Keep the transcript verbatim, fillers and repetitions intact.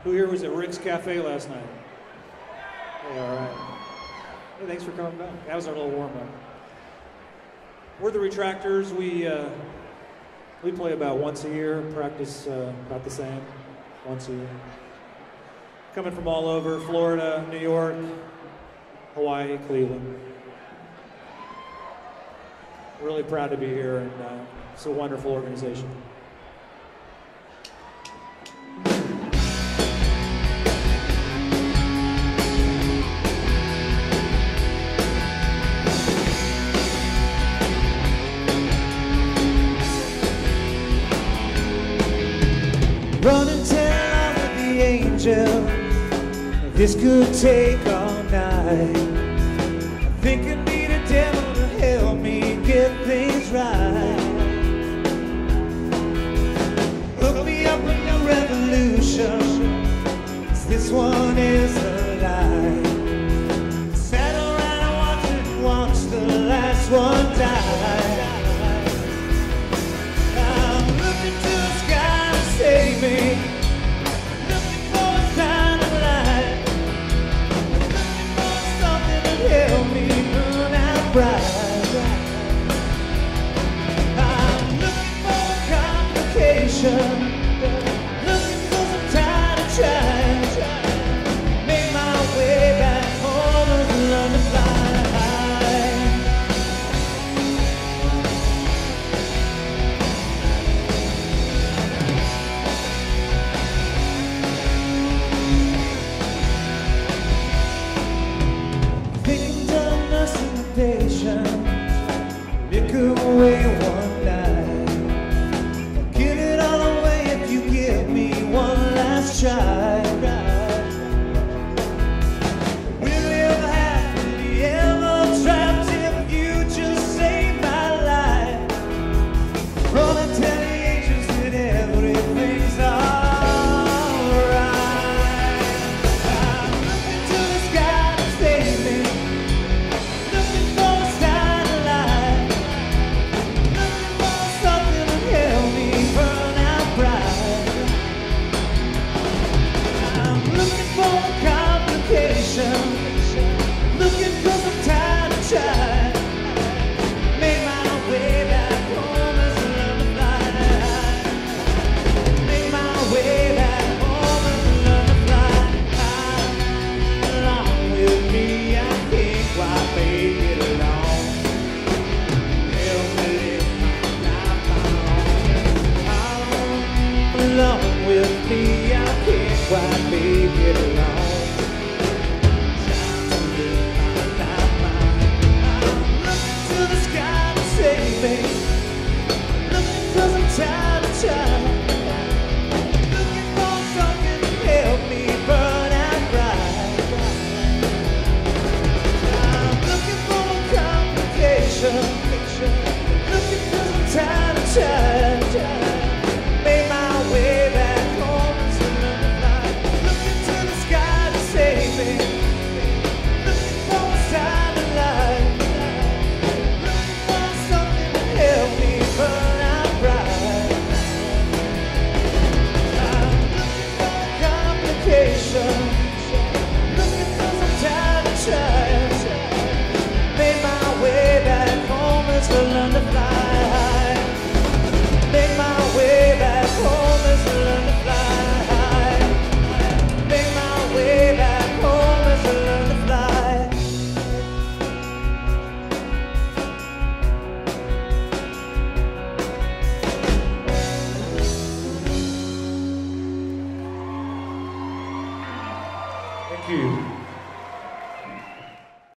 Who here was at Rick's Cafe last night? Hey, all right. Hey, thanks for coming back. That was our little warm-up. We're the Retractors. We uh, we play about once a year, practice uh, about the same, once a year. Coming from all over, Florida, New York, Hawaii, Cleveland. Really proud to be here, and uh, it's a wonderful organization. Run and tell all of the angels this could take all night. I think I need a devil to help me get things right. Hook me up with no revolution, 'cause this one is a lie. Sat around and watched it watch the last one die. I'm looking to the sky to save me, looking for a sign of light, looking for something to help me burn out bright. I'm looking for a complication, looking for some time to try, make my way back home and learn to fly. It could wait one night. I'll give it all away if you give me one last try. Will we ever happily ever trapped if you just saved my life? Run and tell the angels that everything's alright. I'm looking to the sky to save me, looking for a sign of light, looking for something to help me burn out bright. I'm looking for a complication, looking for some time to try, make my way back home as I learn to fly. Make my way back home as I learn to fly. Along with me, I can't quite make it along. Help me live my life on. Along with me, I can't quite make it along. Trying to live my life on. I'm looking to the sky to save me, looking for some time to try, looking for something to help me burn out bright. I'm looking for a complication, looking for some time to try, make my way back home to learn to fly. Looking to the sky to save me, looking for a sign of light, looking for something to help me burn out bright. I'm looking for a complication, looking for some time to try, make my way back home as I learn to fly. Make my way back home as I learn to fly. Make my way back home as I learn to fly. Thank you.